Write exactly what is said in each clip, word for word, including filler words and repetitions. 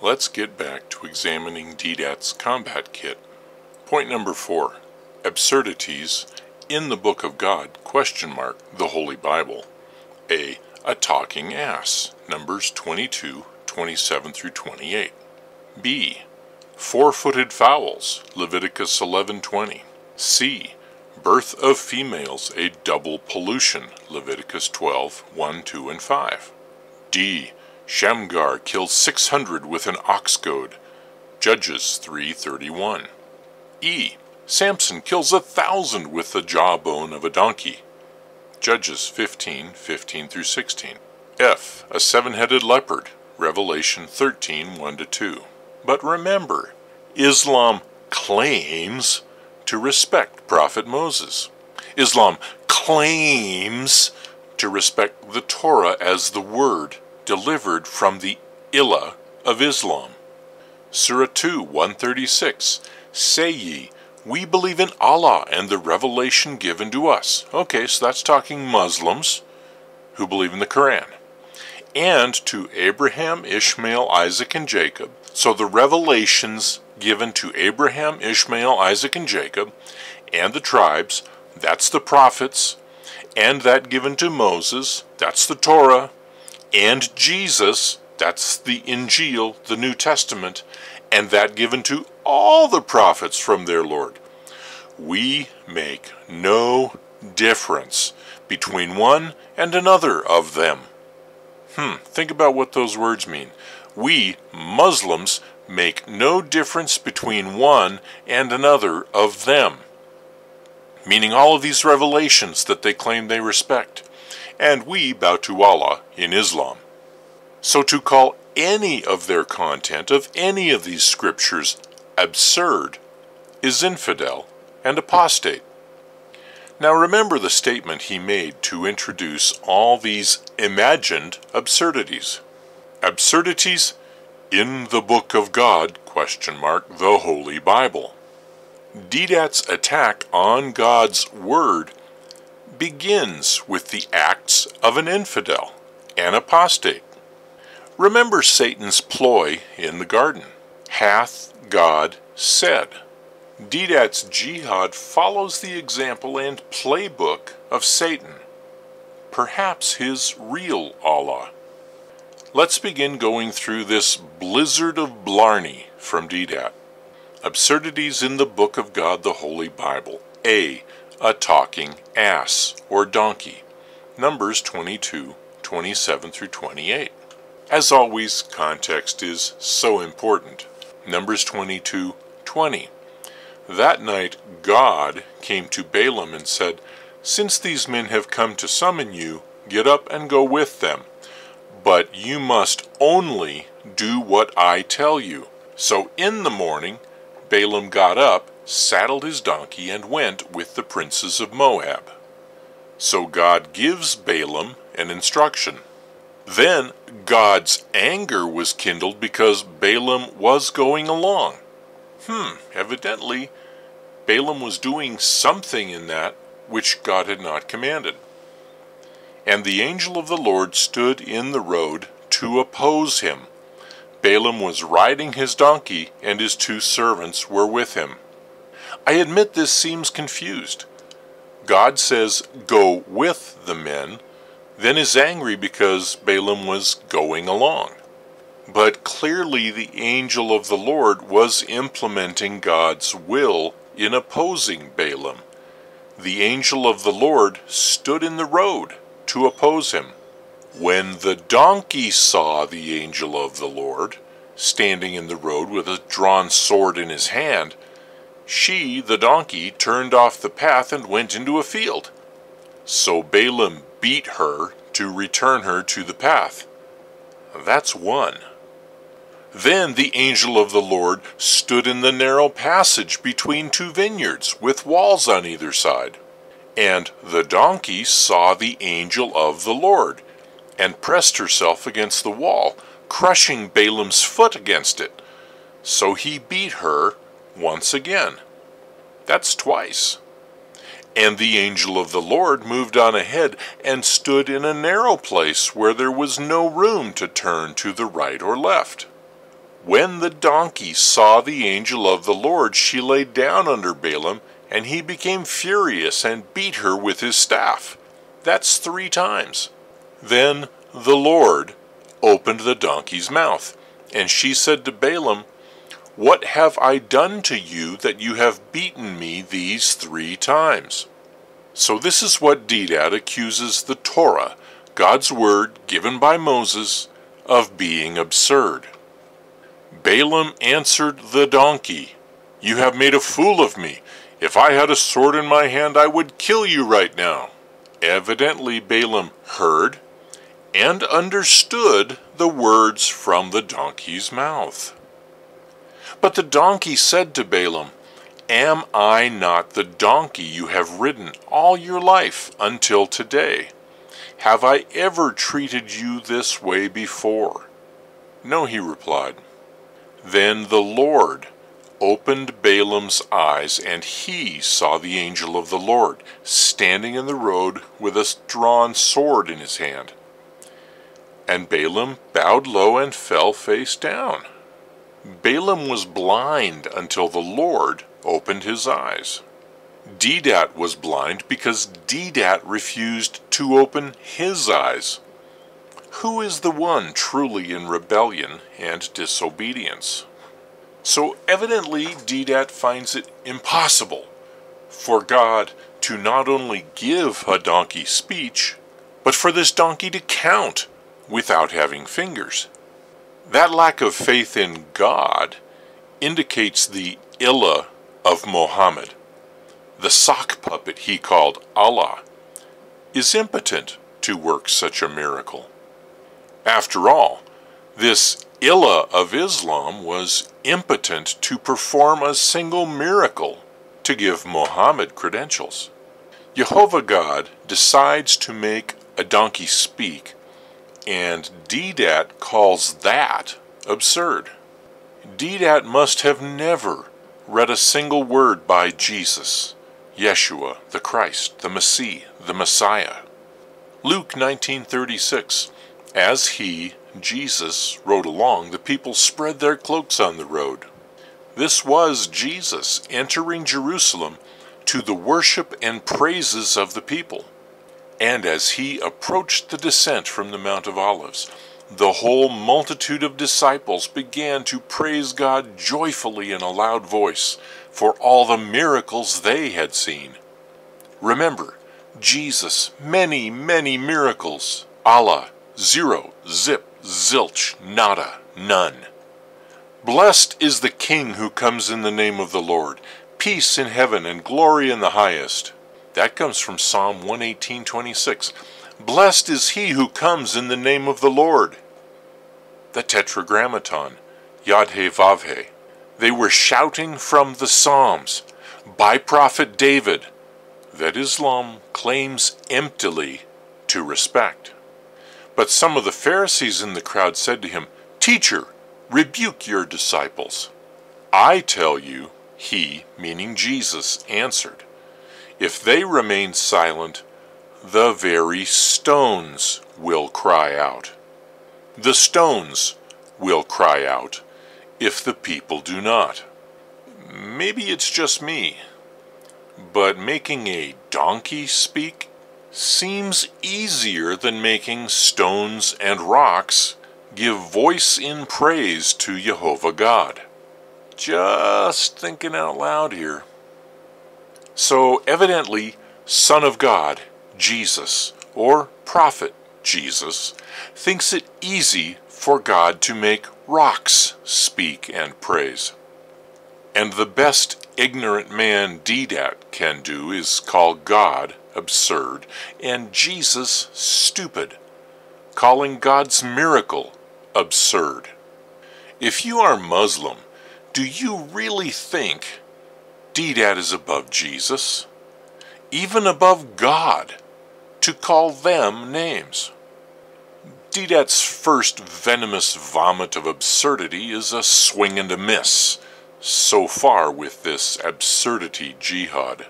Let's get back to examining Deedat's combat kit. Point number four. Absurdities in the Book of God, question mark, the Holy Bible. A. A talking ass, Numbers twenty-two, twenty-seven through twenty-eight. B. Four-footed fowls, Leviticus eleven twenty. C. Birth of females, a double pollution, Leviticus twelve, one, two, and five. D. Shamgar kills six hundred with an ox goad, Judges three thirty-one. E. Samson kills a thousand with the jawbone of a donkey, Judges fifteen, fifteen through sixteen. F. A seven-headed leopard, Revelation thirteen, one to two. But remember, Islam claims to respect Prophet Moses. Islam claims to respect the Torah as the word delivered from the Ilah of Islam. Surah two, one thirty-six. Say ye, we believe in Allah and the revelation given to us. Okay, so that's talking Muslims who believe in the Quran. And to Abraham, Ishmael, Isaac, and Jacob. So the revelations given to Abraham, Ishmael, Isaac, and Jacob, and the tribes, that's the prophets, and that given to Moses, that's the Torah, and Jesus, that's the Injil, the New Testament, and that given to all the prophets from their Lord. We make no difference between one and another of them. Hmm, think about what those words mean. We, Muslims, make no difference between one and another of them. Meaning all of these revelations that they claim they respect. And we bow to Allah in Islam. So to call any of their content of any of these scriptures absurd is infidel and apostate. Now remember the statement he made to introduce all these imagined absurdities. Absurdities in the Book of God, question mark, the Holy Bible. Deedat's attack on God's Word begins with the acts of an infidel, an apostate. Remember Satan's ploy in the garden. Hath God said? Deedat's jihad follows the example and playbook of Satan, perhaps his real Allah. Let's begin going through this blizzard of blarney from Deedat. Absurdities in the Book of God, the Holy Bible. A. A talking ass or donkey. Numbers twenty-two, twenty-seven through twenty-eight. As always, context is so important. Numbers twenty-two, twenty. That night God came to Balaam and said, Since these men have come to summon you, get up and go with them. But you must only do what I tell you. So in the morning Balaam got up, saddled his donkey, and went with the princes of Moab. So God gives Balaam an instruction. Then God's anger was kindled because Balaam was going along. Hmm, evidently Balaam was doing something in that which God had not commanded. And the angel of the Lord stood in the road to oppose him. Balaam was riding his donkey, and his two servants were with him. I admit this seems confused. God says, go with the men, then is angry because Balaam was going along. But clearly the angel of the Lord was implementing God's will in opposing Balaam. The angel of the Lord stood in the road to oppose him. When the donkey saw the angel of the Lord standing in the road with a drawn sword in his hand, she, the donkey, turned off the path and went into a field. So Balaam beat her to return her to the path. That's one. Then the angel of the Lord stood in the narrow passage between two vineyards with walls on either side. And the donkey saw the angel of the Lord, and pressed herself against the wall, crushing Balaam's foot against it. So he beat her once again. That's twice. And the angel of the Lord moved on ahead and stood in a narrow place where there was no room to turn to the right or left. When the donkey saw the angel of the Lord, she lay down under Balaam, and he became furious and beat her with his staff. That's three times. Then the Lord opened the donkey's mouth, and she said to Balaam, "What have I done to you that you have beaten me these three times?" So this is what Deedat accuses the Torah, God's word given by Moses, of being absurd. Balaam answered the donkey, "You have made a fool of me. If I had a sword in my hand, I would kill you right now." Evidently Balaam heard and understood the words from the donkey's mouth. But the donkey said to Balaam, "Am I not the donkey you have ridden all your life until today? Have I ever treated you this way before?" "No," he replied. Then the Lord opened Balaam's eyes, and he saw the angel of the Lord standing in the road with a drawn sword in his hand. And Balaam bowed low and fell face down. Balaam was blind until the Lord opened his eyes. Deedat was blind because Deedat refused to open his eyes. Who is the one truly in rebellion and disobedience? So evidently Deedat finds it impossible for God to not only give a donkey speech, but for this donkey to count without having fingers. That lack of faith in God indicates the illah of Mohammed. The sock puppet he called Allah is impotent to work such a miracle. After all, this illah of Islam was impotent to perform a single miracle to give Mohammed credentials. Jehovah God decides to make a donkey speak, and Deedat calls that absurd. Deedat must have never read a single word by Jesus, Yeshua, the Christ, the Messiah, the Messiah. Luke nineteen thirty-six, as he, Jesus, rode along, the people spread their cloaks on the road. This was Jesus entering Jerusalem to the worship and praises of the people. And as he approached the descent from the Mount of Olives, the whole multitude of disciples began to praise God joyfully in a loud voice for all the miracles they had seen. Remember, Jesus, many, many miracles. Allah, zero, zip, zilch, nada, none. Blessed is the King who comes in the name of the Lord. Peace in heaven and glory in the highest. That comes from Psalm one eighteen twenty-six. Blessed is he who comes in the name of the Lord. The Tetragrammaton, Yod-He-Vav-He. They were shouting from the Psalms by Prophet David that Islam claims emptily to respect. But some of the Pharisees in the crowd said to him, "Teacher, rebuke your disciples." "I tell you," he, meaning Jesus, answered, "if they remain silent, the very stones will cry out." The stones will cry out if the people do not. Maybe it's just me, but making a donkey speak seems easier than making stones and rocks give voice in praise to Jehovah God. Just thinking out loud here. So evidently, Son of God, Jesus, or Prophet Jesus, thinks it easy for God to make rocks speak and praise. And the best ignorant man Deedat can do is call God absurd and Jesus stupid, calling God's miracle absurd. If you are Muslim, do you really think Deedat is above Jesus, even above God, to call them names? Deedat's first venomous vomit of absurdity is a swing and a miss, so far with this absurdity jihad.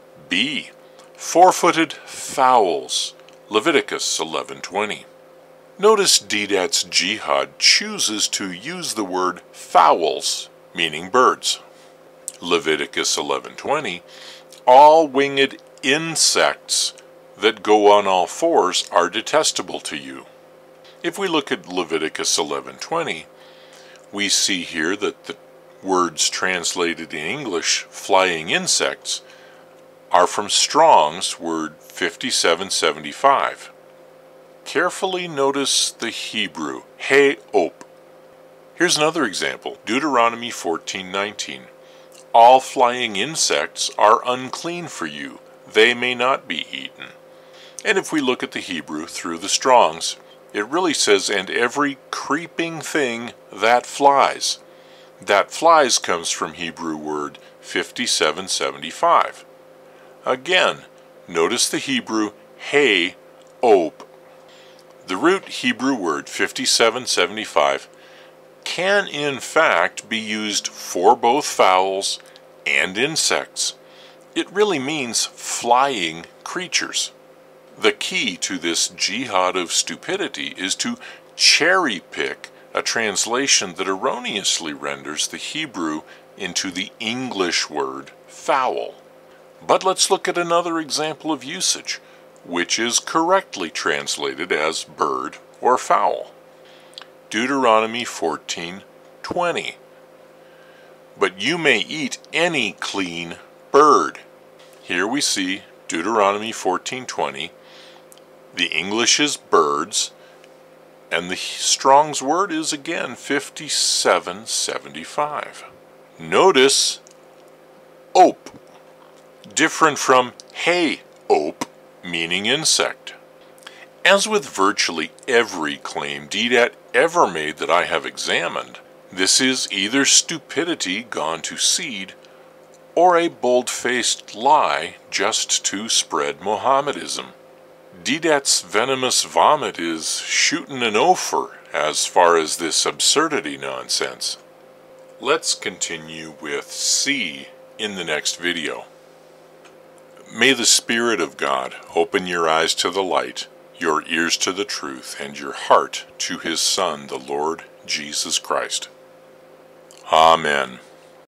B. Four-footed fowls, Leviticus eleven twenty. Notice Deedat's jihad chooses to use the word fowls, meaning birds. Leviticus eleven twenty, all winged insects that go on all fours are detestable to you. If we look at Leviticus eleven twenty, we see here that the words translated in English, flying insects, are from Strong's word fifty-seven seventy-five. Carefully notice the Hebrew, he-op. Here's another example, Deuteronomy fourteen nineteen. All flying insects are unclean for you, they may not be eaten. And if we look at the Hebrew through the Strong's, it really says, and every creeping thing that flies. That flies comes from Hebrew word fifty-seven seventy-five. Again, notice the Hebrew he-op. The root Hebrew word fifty-seven seventy-five can in fact be used for both fowls and insects. It really means flying creatures. The key to this jihad of stupidity is to cherry-pick a translation that erroneously renders the Hebrew into the English word fowl. But let's look at another example of usage, which is correctly translated as bird or fowl. Deuteronomy fourteen twenty. But you may eat any clean bird. Here we see Deuteronomy fourteen twenty. The English is birds, and the Strong's word is again fifty-seven seventy-five. Notice op, different from he-op, meaning insect. As with virtually every claim Deedat ever made that I have examined, this is either stupidity gone to seed or a bold-faced lie just to spread Mohammedism. Deedat's venomous vomit is shootin' an ofer as far as this absurdity nonsense. Let's continue with C in the next video. May the Spirit of God open your eyes to the light, your ears to the truth, and your heart to His Son, the Lord Jesus Christ. Amen.